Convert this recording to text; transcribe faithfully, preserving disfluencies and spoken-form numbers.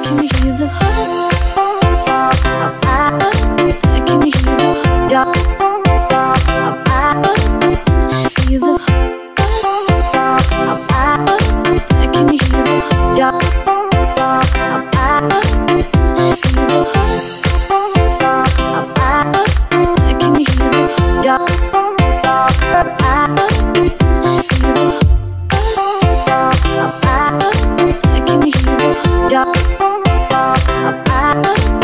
can hear the heart. I can hear the heart. Feel the heart. I can hear the heart. Feel the heart. I can hear the heart. Feel the heart. I can hear the heart.